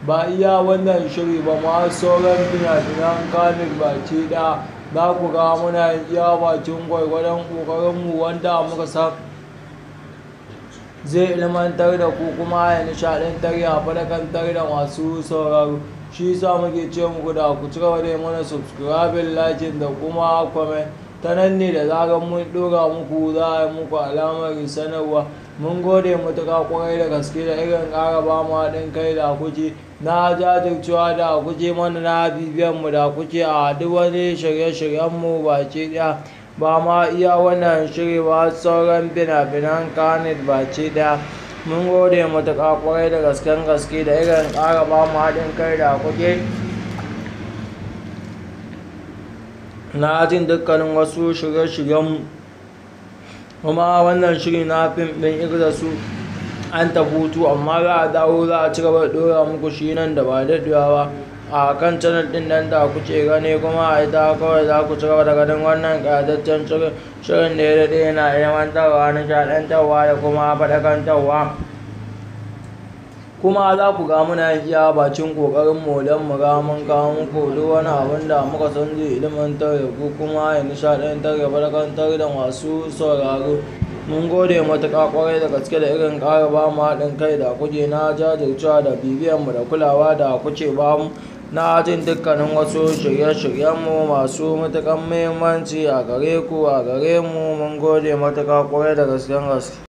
ba iya wannan shiri ba ma sauran fina-finan Kannywood baki ɗaya za ku ga muna iya bakin gwargwadon ƙoƙarinmu wanda muka san zai ilmantar da ku kuma ya nishaɗantar ya faɗakantar da masu sauraro. Shi yasa muke ce muku da ku ci gaba da yi mana subscribing, liking da kuma comment. Ta nan ne da zarar mun ɗora muku za a yi muku alamar sanarwa. Mun gode matuƙa ƙwarai da gaske da irin ƙara ba mu haɗin kai da kuke na jajircewa da kuke mana na bibiyanmu da kuke a duk wani shirye-shiryenmu baki ɗaya. Ba ma iya wannan shiri ba sauran fina-finan Kannywood baki ɗaya. Mun gode matuƙa ƙwarai da gaske da irin ƙara ba mu haɗin kai da kuke na jin dukkanin wasu shirye-shiryenmu. Kuma wannan shiri na fim ɗin Igza su an tafi hutu amma za a dawo za a ci gaba da ɗora muku shi nan da ba daɗewa ba a kan channel ɗin nan da kuke gani, kuma a ita kawai za ku ci gaba da ganin wannan ƙayataccen shirin da ya daɗe yana ilmantarwa, nishaɗantarwa da kuma faɗakantarwa. Kuma za ku ga muna iya bacin ƙoƙarinmu don mu ga mun kawo muku duk wani abin da muka san zai ilmantar da ku kuma ya nishaɗantar da faɗakantar da masu sauraro. Mun gode matuƙa ƙwarai da gaske da irin ƙara ba mu haɗin kai da kuke na jajircewa da bibiyanmu da kulawa da kuke ba mu na jin dukkanin wasu shirye-shiryenmu masu matuƙar muhimmanci a gare ku a gare mu. Mun gode matuƙa ƙwarai da gaske.